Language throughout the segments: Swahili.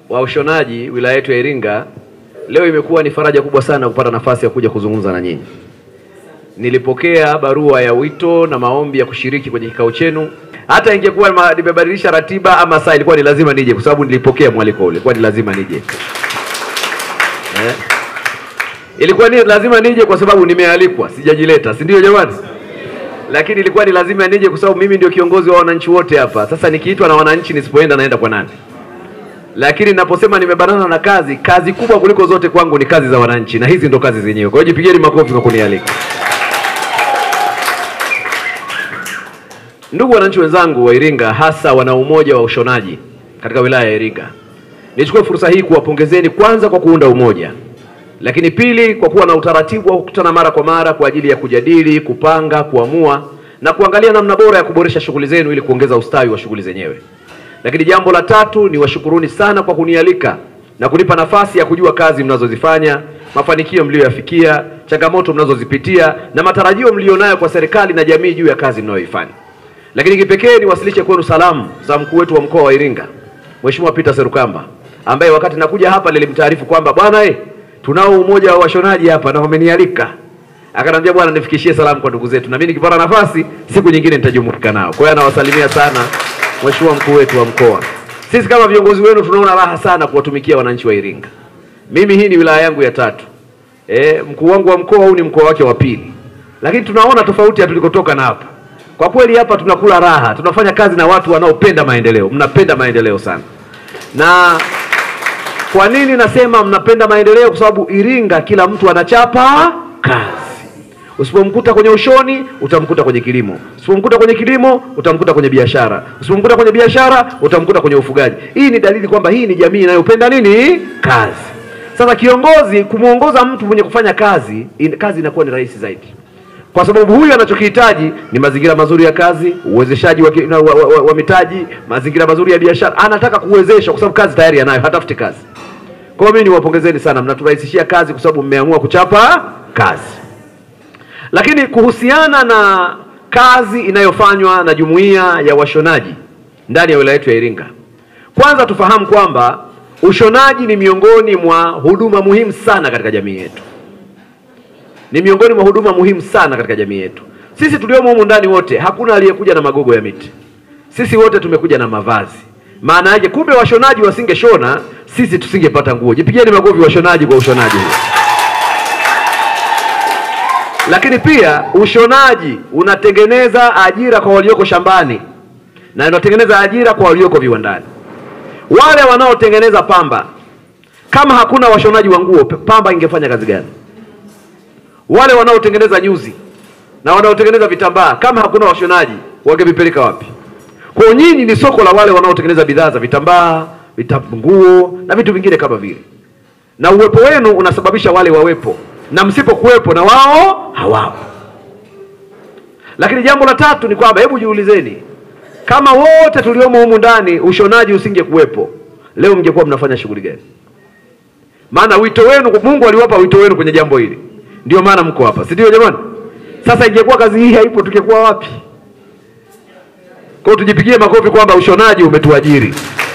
wa ushonaji wilaya yetu ya Iringa, leo imekuwa ni faraja kubwa sana kupata nafasi ya kuja kuzungumza na nyinyi. Nilipokea barua ya wito na maombi ya kushiriki kwenye kikao chenu. Hata ingekuwa nimebadilisha ratiba ama saa, ilikuwa ni lazima nije kwa sababu nilipokea mwaliko ule. Ilikuwa ni lazima nije. Ilikuwa ni lazima nije kwa sababu nimealikwa, sijajileta, si ndio jamani? Lakini ilikuwa ni lazima nije kwa sababu mimi ndio kiongozi wa wananchi wote hapa. Sasa nikiitwa na wananchi nisipoenda naenda kwa nani? Lakini ninaposema nimebanana na kazi kubwa kuliko zote kwangu ni kazi za wananchi, na hizi ndo kazi zenyewe. Kwa hiyo jipigeni makofi kwa kunialika. Ndugu wananchi wenzangu wa Iringa, hasa wana umoja wa ushonaji katika wilaya ya Iringa, nichukue fursa hii kuwapongezeni kwanza kwa kuunda umoja. Lakini pili, kwa kuwa na utaratibu wa kukutana mara kwa mara kwa ajili ya kujadili, kupanga, kuamua na kuangalia namna bora ya kuboresha shughuli zenu ili kuongeza ustawi wa shughuli zenyewe. Lakini jambo la tatu ni washukuruni sana kwa kunialika na kunipa nafasi ya kujua kazi mnazozifanya, mafanikio mlioyafikia, changamoto mnazozipitia na matarajio mlionayo kwa serikali na jamii juu ya kazi mnayoifanya. Lakini kipekee niwasilishe kwenu salamu za mkuu wetu wa mkoa wa Iringa, Mheshimiwa Peter Serukamba, ambaye wakati nakuja hapa nilimtaarifu kwamba bwana tunao umoja wa washonaji hapa na wamenialika. Akaniambia bwana nifikishie salamu kwa ndugu zetu, na mimi nikipata nafasi siku nyingine nitajumuika nao. Kwa hiyo anawasalimia sana Mheshimiwa mkuu wetu wa mkoa. Sisi kama viongozi wenu tunaona raha sana kuwatumikia wananchi wa Iringa. Mimi hii ni wilaya yangu ya 3. Mkuu wangu wa mkoa huu ni mkoa wake wa 2. Lakini tunaona tofauti ya tulikotoka na hapa. Kwa kweli hapa tunakula raha, tunafanya kazi na watu wanaopenda maendeleo. Mnapenda maendeleo sana. Na kwa nini nasema mnapenda maendeleo? Kwa sababu Iringa kila mtu anachapa kazi. Usipomkuta kwenye ushoni, utamkuta kwenye kilimo. Usipomkuta kwenye kilimo, utamkuta kwenye biashara. Usipomkuta kwenye biashara, utamkuta kwenye ufugaji. Hii ni dalili kwamba hii ni jamii inayopenda nini? Kazi. Sasa kiongozi kumuongoza mtu mwenye kufanya kazi, kazi inakuwa ni rahisi zaidi. Kwa sababu huyu anachokihitaji ni mazingira mazuri ya kazi, uwezeshaji wa mitaji, mazingira mazuri ya biashara. Anataka kuwezesha kwa sababu kazi tayari anayo, hatafuti kazi. Kwa hiyo mimi niwapongezeni sana, mnaturahisishia kazi kwa sababu mmeamua kuchapa kazi. Lakini kuhusiana na kazi inayofanywa na jumuiya ya washonaji ndani ya wilaya yetu ya Iringa, kwanza tufahamu kwamba ushonaji ni miongoni mwa huduma muhimu sana katika jamii yetu. Ni miongoni mwa huduma muhimu sana katika jamii yetu. Sisi tuliomo humu ndani wote, hakuna aliyekuja na magogo ya miti. Sisi wote tumekuja na mavazi. Maana yake kumbe washonaji wasingeshona, sisi tusingepata nguo. Jipigeni makofi washonaji kwa ushonaji huu. Lakini pia ushonaji unatengeneza ajira kwa walioko shambani na unatengeneza ajira kwa walioko viwandani. Wale wanaotengeneza pamba, kama hakuna washonaji wa nguo, pamba ingefanya kazi gani? Wale wanaotengeneza nyuzi na wanaotengeneza vitambaa, kama hakuna washonaji, wangevipeleka wapi? Kwa nyinyi ni soko la wale wanaotengeneza bidhaa za vitambaa, nguo na vitu vingine kama vile. Na uwepo wenu unasababisha wale wawepo, na msipokuwepo na wao hawapo. Lakini jambo la tatu ni kwamba hebu jiulizeni, kama wote tuliomo humu ndani ushonaji usingekuwepo, leo mngekuwa mnafanya shughuli gani? Maana wito wenu, Mungu aliwapa wito wenu kwenye jambo hili. Ndio maana mko hapa, si ndio jamani? Sasa ingekuwa kazi hii haipo, tungekuwa wapi? Kwa hiyo tujipigie makofi kwamba ushonaji umetuajiri.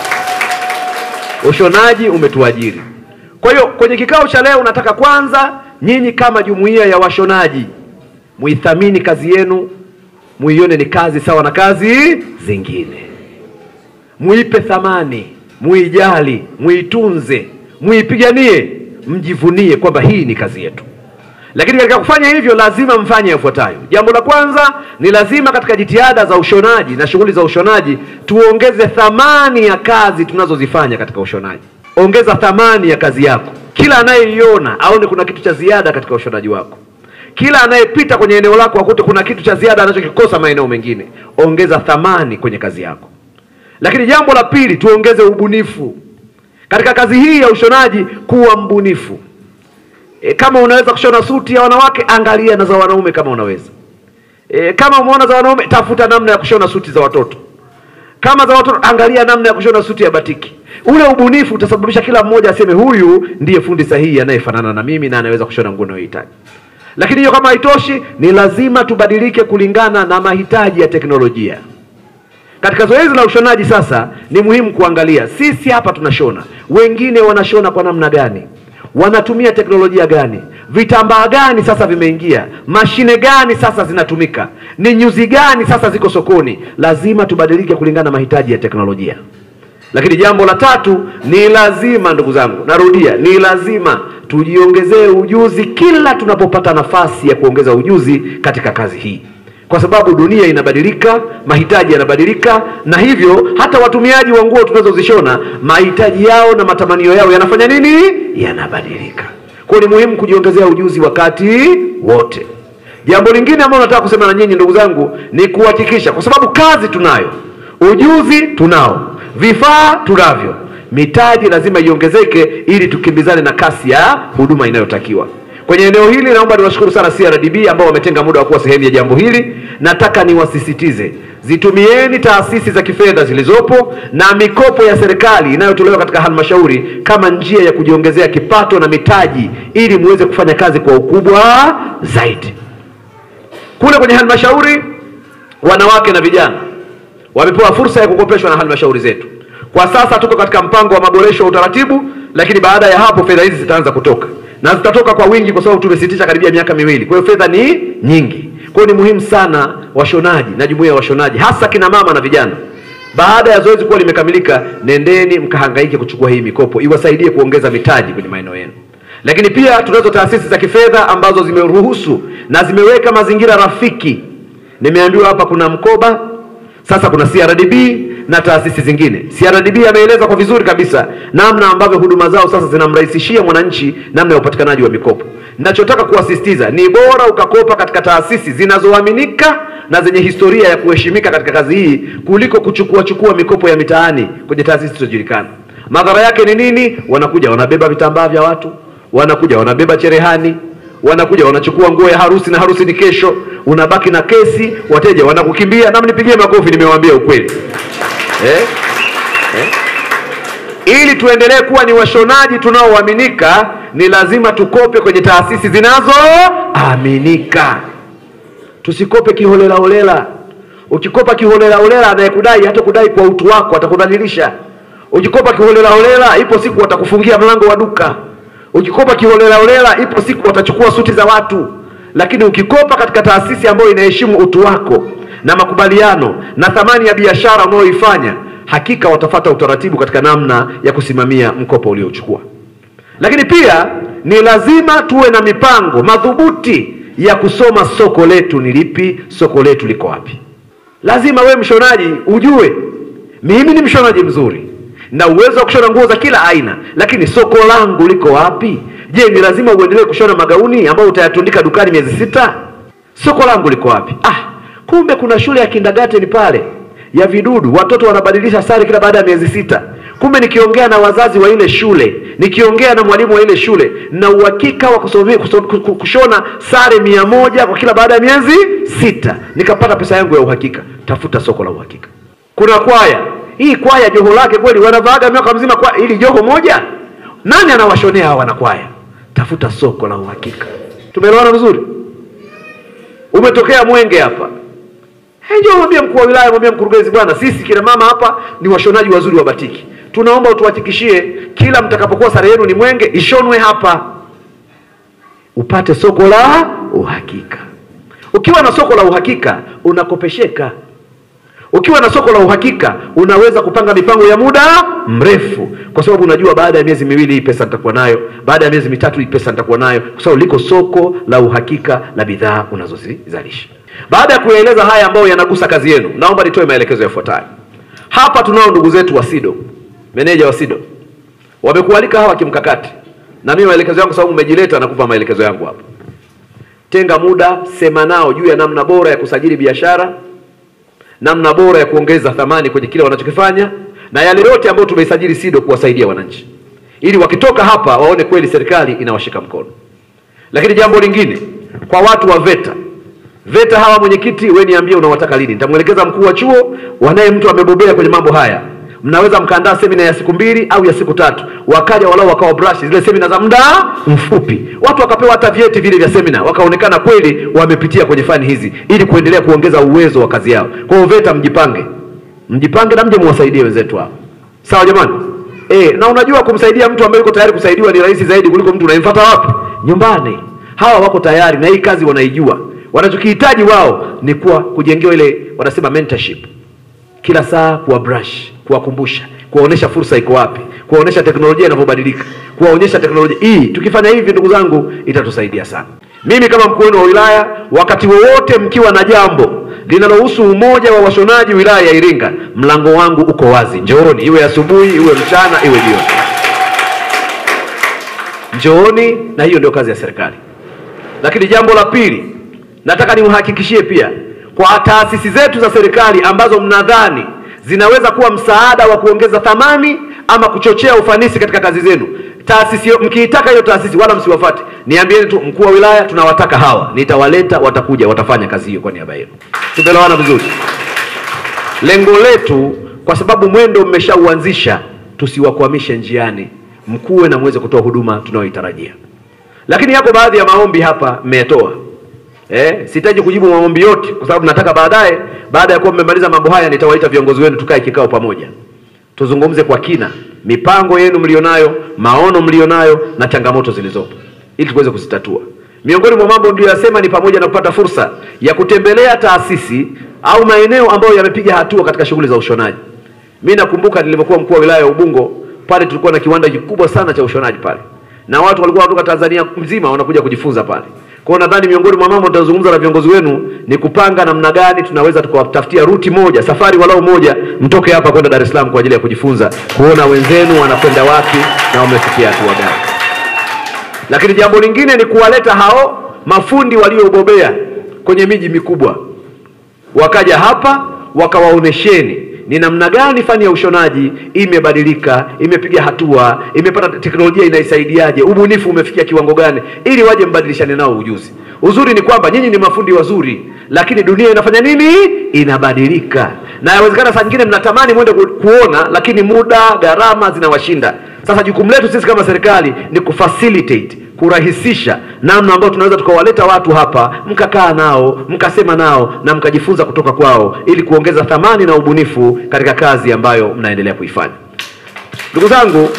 Ushonaji umetuajiri. Kwa hiyo kwenye kikao cha leo nataka kwanza nyinyi kama jumuiya ya washonaji muithamini kazi yenu, muione ni kazi sawa na kazi zingine. Muipe thamani, muijali, muitunze, muipiganie, mjivunie kwamba hii ni kazi yetu. Lakini katika kufanya hivyo lazima mfanye yafuatayo. Jambo la kwanza ni lazima katika jitihada za ushonaji na shughuli za ushonaji tuongeze thamani ya kazi tunazozifanya katika ushonaji. Ongeza thamani ya kazi yako. Kila anayeiona aone kuna kitu cha ziada katika ushonaji wako. Kila anayepita kwenye eneo lako akute kuna kitu cha ziada anachokikosa maeneo mengine. Ongeza thamani kwenye kazi yako. Lakini jambo la pili, tuongeze ubunifu. Katika kazi hii ya ushonaji, kuwa mbunifu. Kama unaweza kushona suti ya wanawake, angalia na za wanaume kama unaweza. Kama umeona za wanaume, tafuta namna ya kushona suti za watoto. Kama za watoto, angalia namna ya kushona suti ya batiki. Ule ubunifu utasababisha kila mmoja aseme huyu ndiye fundi sahihi anayefanana na mimi na anaweza kushona nguo ninayohitaji. Lakini hiyo kama haitoshi, ni lazima tubadilike kulingana na mahitaji ya teknolojia. Katika zoezi la ushonaji sasa ni muhimu kuangalia sisi hapa tunashona, wengine wanashona kwa namna gani, wanatumia teknolojia gani, vitambaa gani sasa vimeingia, mashine gani sasa zinatumika, ni nyuzi gani sasa ziko sokoni. Lazima tubadilike kulingana na mahitaji ya teknolojia. Lakini jambo la tatu, ni lazima ndugu zangu, narudia, ni lazima tujiongezee ujuzi kila tunapopata nafasi ya kuongeza ujuzi katika kazi hii, kwa sababu dunia inabadilika, mahitaji yanabadilika, na hivyo hata watumiaji wa nguo tunazozishona mahitaji yao na matamanio yao yanafanya nini? Yanabadilika. Kwa ni muhimu kujiongezea ujuzi wakati wote. Jambo lingine ambalo nataka kusema na nyinyi ndugu zangu ni kuhakikisha, kwa sababu kazi tunayo, ujuzi tunao, vifaa tunavyo, mitaji lazima iongezeke ili tukimbizane na kasi ya huduma inayotakiwa. Kwenye eneo hili naomba niwashukuru sana CRDB ambao wametenga muda wa kuwa sehemu ya jambo hili. Nataka niwasisitize, zitumieni taasisi za kifedha zilizopo na mikopo ya serikali inayotolewa katika halmashauri kama njia ya kujiongezea kipato na mitaji ili muweze kufanya kazi kwa ukubwa zaidi. Kule kwenye halmashauri, wanawake na vijana wamepewa fursa ya kukopeshwa na halmashauri zetu. Kwa sasa tuko katika mpango wa maboresho wa utaratibu, lakini baada ya hapo fedha hizi zitaanza kutoka. Na zitatoka kwa wingi kwa sababu tumesitisha karibia miaka miwili. Kwa hiyo fedha ni nyingi. Kwa hiyo ni muhimu sana washonaji na jumuiya ya washonaji, hasa kina mama na vijana, baada ya zoezi kuwa limekamilika, nendeni mkahangaike kuchukua hii mikopo iwasaidie kuongeza mitaji kwenye maeneo yenu. Lakini pia tunazo taasisi za kifedha ambazo zimeruhusu na zimeweka mazingira rafiki. Nimeambiwa hapa kuna mkoba, sasa kuna CRDB na taasisi zingine. CRDB ameeleza kwa vizuri kabisa namna ambavyo huduma zao sasa zinamrahisishia mwananchi namna ya upatikanaji wa mikopo. Ninachotaka kuasisitiza ni bora ukakopa katika taasisi zinazoaminika na zenye historia ya kuheshimika katika kazi hii kuliko kuchukua mikopo ya mitaani kwenye taasisi zisizojulikana. Madhara yake ni nini? Wanakuja wanabeba vitambaa vya watu, wanakuja wanabeba cherehani, wanakuja wanachukua nguo ya harusi na harusi ni kesho, unabaki na kesi, wateja wanakukimbia. Na mnipigie makofi, nimewaambia ukweli. Ili tuendelee kuwa ni washonaji tunaoaminika, ni lazima tukope kwenye taasisi zinazoaminika. Tusikope kiholela holela. Ukikopa kiholela holela, anayekudai hata kudai kwa utu wako, atakudhalilisha. Ukikopa kiholela holela, ipo siku watakufungia mlango wa duka. Ukikopa kiholela holela, ipo siku watachukua suti za watu. Lakini ukikopa katika taasisi ambayo inaheshimu utu wako na makubaliano na thamani ya biashara unayoifanya, hakika watafuata utaratibu katika namna ya kusimamia mkopo uliochukua. Lakini pia ni lazima tuwe na mipango madhubuti ya kusoma soko letu ni lipi, soko letu liko wapi. Lazima we mshonaji ujue, mimi ni mshonaji mzuri na uwezo wa kushona nguo za kila aina, lakini soko langu liko wapi? Je, ni lazima uendelee kushona magauni ambayo utayatundika dukani miezi 6? Soko langu liko wapi? Kumbe kuna shule ya kindergarten pale ya vidudu, watoto wanabadilisha sare kila baada ya miezi 6. Kumbe nikiongea na wazazi wa ile shule, nikiongea na mwalimu wa ile shule, na uhakika wa kushona sare 100 kwa kila baada ya miezi 6, nikapata pesa yangu ya uhakika. Tafuta soko la uhakika. Kuna kwaya, hii kwaya joho lake kweli wanavaaga miaka mzima kwa ili joho moja. Nani anawashonea hawa wanakwaya? Tafuta soko la uhakika. Tumeelewana vizuri? Umetokea Mwenge hapa, njoo mwambie mkuu wa wilaya, mwambie mkurugenzi, bwana sisi kina mama hapa ni washonaji wazuri wa batiki. Tunaomba utuhakikishie kila mtakapokuwa sare yenu ni Mwenge ishonwe hapa. Upate soko la uhakika. Ukiwa na soko la uhakika unakopesheka. Ukiwa na soko la uhakika unaweza kupanga mipango ya muda mrefu, kwa sababu unajua baada ya miezi 2 hii pesa nitakuwa nayo, baada ya miezi 3 hii pesa nitakuwa nayo, kwa sababu liko soko la uhakika la bidhaa unazozizalisha. Baada ya kueleza haya ambayo yanagusa kazi yenu, naomba nitoe maelekezo yafuatayo. Hapa tunao ndugu zetu wa SIDO, meneja wa SIDO. Wamekualika hawa kimkakati. Na mimi maelekezo yangu, sababu umejileta, nakupa maelekezo yangu hapa. Tenga muda, sema nao juu ya namna bora ya kusajili biashara, namna bora ya kuongeza thamani kwenye kile wanachokifanya, na yale yote ambayo tumeisajili SIDO kuwasaidia wananchi, ili wakitoka hapa waone kweli serikali inawashika mkono. Lakini jambo lingine, kwa watu wa VETA hawa mwenyekiti, wewe niambie unawataka lini? Nitamuelekeza mkuu wa chuo, wanaye mtu amebobea kwenye mambo haya. Mnaweza mkaandaa semina ya siku 2 au ya siku 3. Wakaja walao wakawa brush zile semina za muda mfupi. Watu wakapewa hata vyeti vile vya semina, wakaonekana kweli wamepitia kwenye fani hizi, ili kuendelea kuongeza uwezo wa kazi yao. Kwa hiyo VETA mjipange. Mjipange na mje muwasaidie wenzetu hao. Sawa jamani? Na unajua kumsaidia mtu ambaye yuko tayari kusaidiwa ni rahisi zaidi kuliko mtu unayemfuata wapi? Nyumbani. Hawa wako tayari na hii kazi wanaijua. Wanachokihitaji wao ni kujengewa ile wanasema mentorship. Kila saa kuwa brush, kuwakumbusha, kuwaonesha fursa iko wapi, kuwaonesha teknolojia inavyobadilika, kuwaonyesha teknolojia hii. Tukifanya hivi ndugu zangu itatusaidia sana. Mimi kama mkuu wa wilaya, wakati wowote mkiwa na jambo linalohusu umoja wa washonaji wilaya ya Iringa, mlango wangu uko wazi. Njooni, iwe asubuhi, iwe mchana, iwe jioni. Njooni, na hiyo ndio kazi ya serikali. Lakini jambo la pili, nataka nimuhakikishie pia kwa taasisi zetu za serikali ambazo mnadhani zinaweza kuwa msaada wa kuongeza thamani ama kuchochea ufanisi katika kazi zenu. Taasisi mkiitaka hiyo taasisi wala msiwafuate. Niambieni tu mkuu wa wilaya tunawataka hawa. Nitawaleta, watakuja, watafanya kazi hiyo kwa niaba yenu. Tumeelewana vizuri? Lengo letu kwa sababu mwendo mmeshauanzisha, tusiwakwamishe njiani. Mkuwe na muweze kutoa huduma tunayoitarajia. Lakini yako baadhi ya maombi hapa mmetoa. Sitaji kujibu maombi yote kwa sababu nataka baadaye, baada ya kuwa mmemaliza mambo haya, nitawaita viongozi wenu tukae kikao pamoja. Tuzungumze kwa kina mipango yenu mlionayo, maono mlionayo na changamoto zilizopo ili tuweze kuzitatua. Miongoni mwa mambo ndio yasema ni pamoja na kupata fursa ya kutembelea taasisi au maeneo ambayo yamepiga hatua katika shughuli za ushonaji. Mimi nakumbuka nilipokuwa mkuu wa wilaya ya Ubungo, pale tulikuwa na kiwanda kikubwa sana cha ushonaji pale. Na watu walikuwa kutoka Tanzania mzima wanakuja kujifunza pale. Kwa hiyo nadhani miongoni mwa mambo nitazungumza na viongozi wenu ni kupanga namna gani tunaweza tukawatafutia ruti moja, safari walau moja, mtoke hapa kwenda Dar es Salaam kwa ajili ya kujifunza, kuona wenzenu wanakwenda wapi na wamefikia hatua gani. Lakini jambo lingine ni kuwaleta hao mafundi waliobobea kwenye miji mikubwa. Wakaja hapa wakawaonesheni ni namna gani fani ya ushonaji imebadilika, imepiga hatua, imepata teknolojia inaisaidiaje, ubunifu umefikia kiwango gani, ili waje mbadilishane nao ujuzi. Uzuri ni kwamba nyinyi ni mafundi wazuri, lakini dunia inafanya nini? Inabadilika. Na inawezekana saa nyingine mnatamani mwende kuona, lakini muda, gharama zinawashinda. Sasa jukumu letu sisi kama serikali ni kufacilitate, kurahisisha namna ambayo tunaweza tukawaleta watu hapa, mkakaa nao, mkasema nao na mkajifunza kutoka kwao ili kuongeza thamani na ubunifu katika kazi ambayo mnaendelea kuifanya. Ndugu zangu,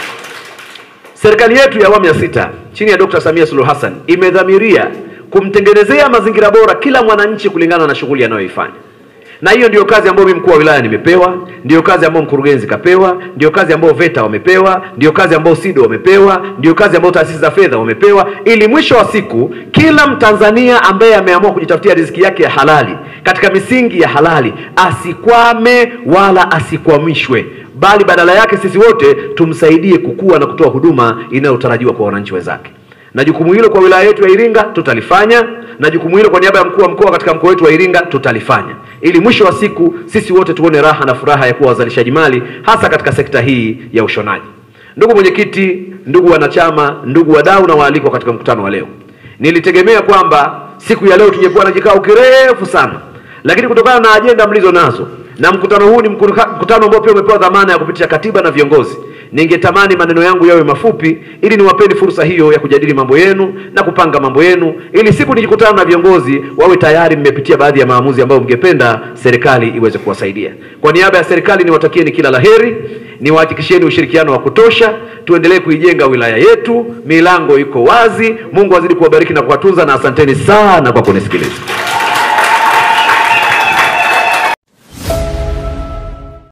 serikali yetu ya awamu ya 6 chini ya Dr. Samia Suluhu Hassan imedhamiria kumtengenezea mazingira bora kila mwananchi kulingana na shughuli anayoifanya. Na hiyo ndio kazi ambayo mimi mkuu wa wilaya nimepewa, ndio kazi ambayo mkurugenzi kapewa, ndio kazi ambayo VETA wamepewa, ndio kazi ambayo SIDO wamepewa, ndio kazi ambayo taasisi za fedha wamepewa, ili mwisho wa siku kila Mtanzania ambaye ameamua kujitafutia riziki yake ya halali katika misingi ya halali asikwame wala asikwamishwe, bali badala yake sisi wote tumsaidie kukua na kutoa huduma inayotarajiwa kwa wananchi wenzake. Na jukumu hilo kwa wilaya yetu ya Iringa tutalifanya, na jukumu hilo kwa niaba ya mkuu wa mkoa katika mkoa wetu wa Iringa tutalifanya, ili mwisho wa siku sisi wote tuone raha na furaha ya kuwa wazalishaji mali hasa katika sekta hii ya ushonaji. Ndugu mwenyekiti, ndugu wanachama, ndugu wadau na waalikwa katika mkutano wa leo, nilitegemea kwamba siku ya leo tungekuwa na kikao kirefu sana, lakini kutokana na ajenda mlizo nazo na mkutano huu ni mkutano ambao pia umepewa dhamana ya kupitisha katiba na viongozi, ningetamani maneno yangu yawe mafupi ili niwapeni fursa hiyo ya kujadili mambo yenu na kupanga mambo yenu, ili siku nikikutana na viongozi wawe tayari mmepitia baadhi ya maamuzi ambayo mngependa serikali iweze kuwasaidia. Kwa niaba ya serikali niwatakieni kila laheri, niwahakikishieni ushirikiano wa kutosha, tuendelee kuijenga wilaya yetu, milango iko wazi. Mungu azidi kuwabariki na kuwatunza, na asanteni sana kwa kunisikiliza.